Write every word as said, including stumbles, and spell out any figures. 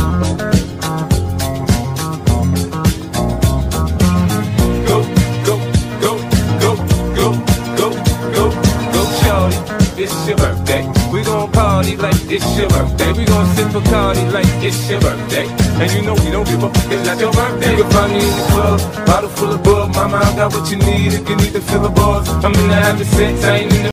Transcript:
It's your birthday. We gon' party like it's your birthday. We gon' sip Bacardi like it's your birthday. And you know we don't give up, it's not your birthday. You can find me in the club, bottle full of bug. Mama, I got what you need if you need to fill the bars. I'm in the having sex, I ain't in the